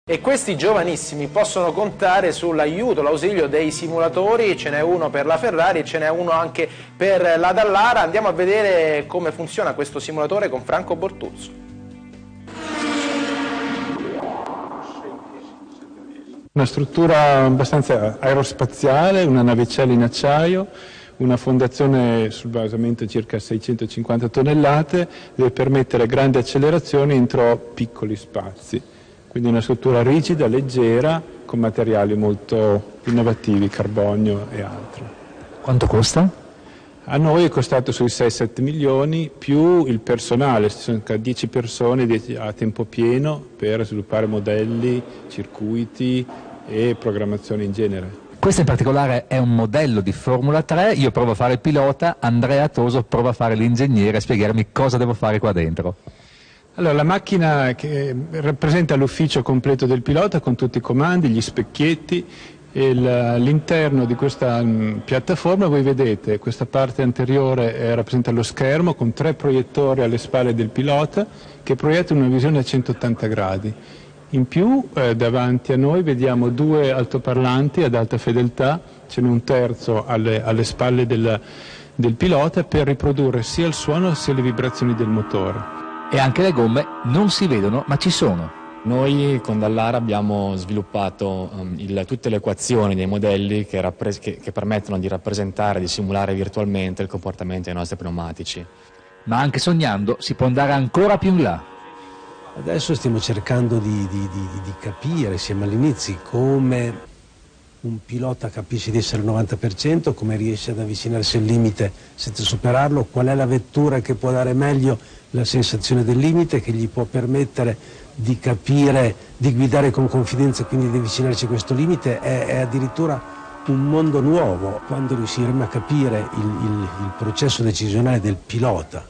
E questi giovanissimi possono contare sull'aiuto, l'ausilio dei simulatori, ce n'è uno per la Ferrari e ce n'è uno anche per la Dallara. Andiamo a vedere come funziona questo simulatore con Franco Bortuzzo. Una struttura abbastanza aerospaziale, una navicella in acciaio, una fondazione sul basamento circa 650 tonnellate, deve permettere grandi accelerazioni entro piccoli spazi. Quindi una struttura rigida, leggera, con materiali molto innovativi, carbonio e altro. Quanto costa? A noi è costato sui 6-7 milioni, più il personale, ci sono 10 persone a tempo pieno per sviluppare modelli, circuiti e programmazione in genere. Questo in particolare è un modello di Formula 3, io provo a fare il pilota, Andrea Toso prova a fare l'ingegnere e spiegarmi cosa devo fare qua dentro. Allora, la macchina che rappresenta l'ufficio completo del pilota con tutti i comandi, gli specchietti e all'interno di questa piattaforma voi vedete questa parte anteriore rappresenta lo schermo con 3 proiettori alle spalle del pilota che proiettano una visione a 180 gradi. In più davanti a noi vediamo 2 altoparlanti ad alta fedeltà, ce n'è un terzo alle spalle del pilota per riprodurre sia il suono sia le vibrazioni del motore. E anche le gomme non si vedono ma ci sono. Noi con Dallara abbiamo sviluppato tutte le equazioni dei modelli che permettono di rappresentare, di simulare virtualmente il comportamento dei nostri pneumatici. Ma anche sognando si può andare ancora più in là. Adesso stiamo cercando di capire, siamo all'inizio, come un pilota capisce di essere al 90%, come riesce ad avvicinarsi al limite senza superarlo, qual è la vettura che può dare meglio la sensazione del limite, che gli può permettere di capire, di guidare con confidenza e quindi di avvicinarsi a questo limite, è addirittura un mondo nuovo. Quando riusciremo a capire il processo decisionale del pilota,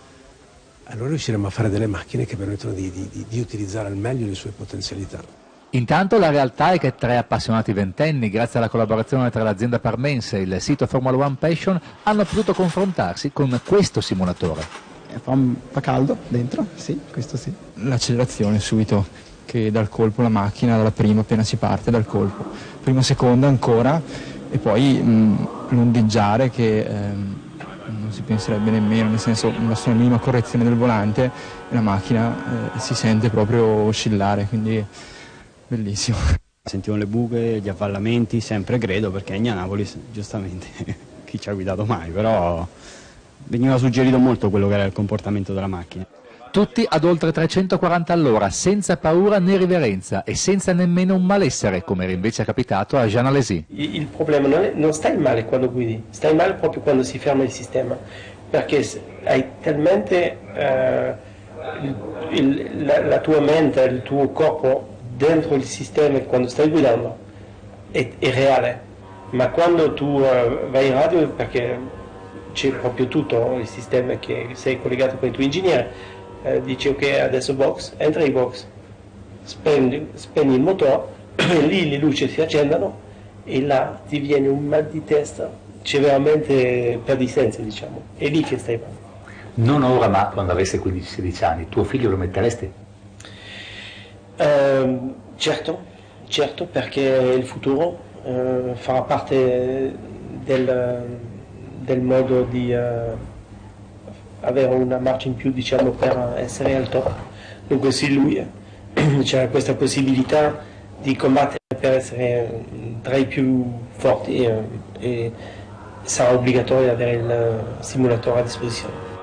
allora riusciremo a fare delle macchine che permettono di utilizzare al meglio le sue potenzialità. Intanto la realtà è che 3 appassionati ventenni, grazie alla collaborazione tra l'azienda parmense e il sito Formula One Passion, hanno potuto confrontarsi con questo simulatore. Fa caldo dentro, sì, questo sì. L'accelerazione subito, che dal colpo la macchina, dalla prima appena si parte dal colpo, prima seconda ancora e poi l'ondeggiare che non si penserebbe nemmeno, nel senso una sola minima correzione del volante e la macchina si sente proprio oscillare, quindi bellissimo. Sentivo le buche, gli avvallamenti, sempre gredo perché a Napoli, giustamente, chi ci ha guidato mai, però veniva suggerito molto quello che era il comportamento della macchina. Tutti ad oltre 340 all'ora, senza paura né riverenza e senza nemmeno un malessere, come era invece capitato a Jean Alesi. Il problema non stai male quando guidi, stai male proprio quando si ferma il sistema, perché hai talmente la tua mente, il tuo corpo dentro il sistema quando stai guidando è reale, ma quando tu vai in radio, perché c'è proprio tutto il sistema che sei collegato con il tuo ingegnere, dici ok, adesso box, entra in box, spegni il motore, lì le luci si accendono e là ti viene un mal di testa, c'è veramente perdistenza, diciamo, è lì che stai male. Non ora, ma quando avesse 15-16 anni, tuo figlio lo metteresti? Certo, perché il futuro farà parte del modo di avere una marcia in più, diciamo, per essere al top. Dunque se lui c'è questa possibilità di combattere per essere tra i più forti e sarà obbligatorio avere il simulatore a disposizione.